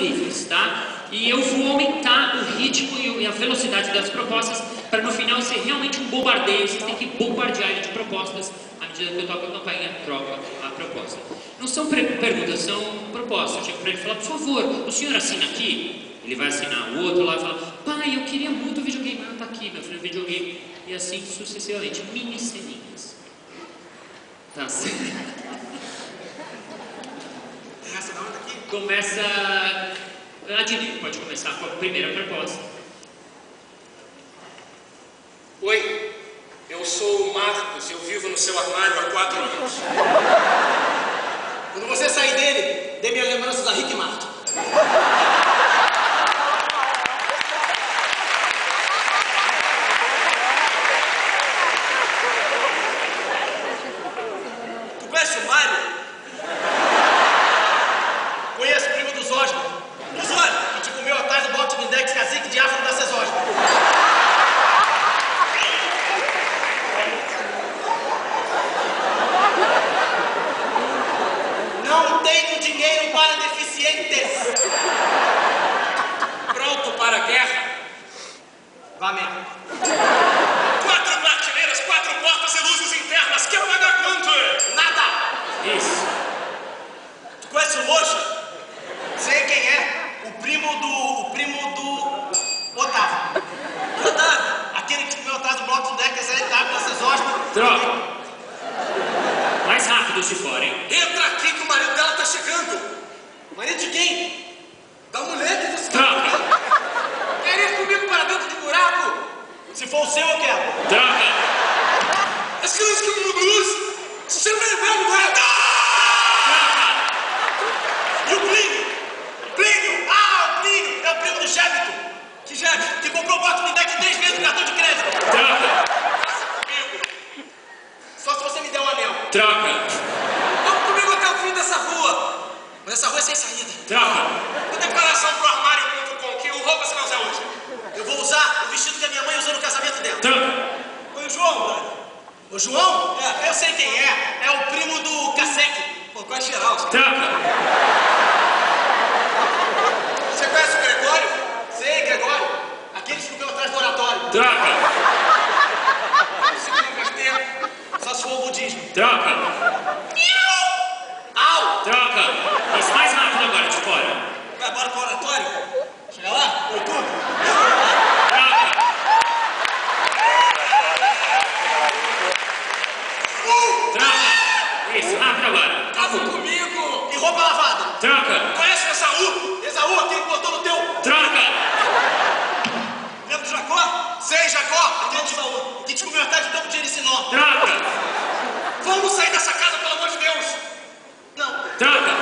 livres, tá? E eu vou aumentar o ritmo e a velocidade das propostas para no final ser realmente um bombardeio. Vocês têm que bombardear ele de propostas à medida que eu toco a campainha, troca a proposta. Não são perguntas, são propostas. Eu chego para ele e falo, por favor, o senhor assina aqui? Ele vai assinar. O outro lá fala, pai, eu queria muito o videogame. Ah, tá aqui, meu filho, o videogame. E assim sucessivamente. Mini ceninhas. Tá certo. Começa na onda aqui? Começa... Adnei, pode começar com a primeira proposta. Oi, eu sou o Marcos, eu vivo no seu armário há 4 anos. Quando você sair dele, dê minhas lembranças a Rick Martin. Tu conhece o Mário? Conheço, primo dos Osmond. Dos Osmond, que te comeu atrás do bloco de Index Cacique de Afro da Cesósmond. Não tenho dinheiro para deficientes. Pronto para a guerra? Vá mesmo. 4 prateleiras, 4 portas e luzes internas. Quer pagar quanto? Nada. Isso. Tu conhece o Loxa? Sei quem é. O primo do Otávio. Que Otávio? Aquele que comeu atrás do bloco do Deck, essa aí tá com essas hóstias. Troca. Mais rápido se for, hein? Entra aqui que o marido dela tá chegando. Marido de quem? Da mulher que você... Troca. Quer ir comigo para dentro de buraco? Se for o seu, eu quero. Troca. As crianças que eu luz. Você não é velho, não é? E o Plínio? Plínio! Ah, o Plínio! É o primo do Jébito. Que Jébito? Que comprou o bloco do Deck 3 vezes no cartão de crédito. Troca. Passa comigo. Só se você me der um anel. Troca. Vamos comigo até o fim dessa rua. Mas essa rua é sem saída. Troca. A declaração pro armário contra o com que roupa você vai usar hoje? Eu vou usar o vestido que a minha mãe usou no casamento dela. Troca. Oi, o João, brother. O João? É, eu sei quem é. É o primo do Caseque. Pô, quase geral. Troca. Você conhece o Gregório? Sei, Gregório. Aquele que ficou atrás do oratório. Troca. Se converter, só se for o budismo. Troca. Au! Troca. Isso mais rápido agora de fora. Vai embora pro oratório? Chega lá, YouTube. Troca. Troca. Isso, rápido agora. Casa comigo! E roupa lavada? Troca. Conhece o Esaú? Esaú, aquele que botou no teu. Troca. Lembra do Jacó? Sei, Jacó! Aquele de Esaú. Que te comeu a tarde do tempo de Ericinó. Troca. Vamos sair dessa casa, pelo amor de Deus. Não. Troca.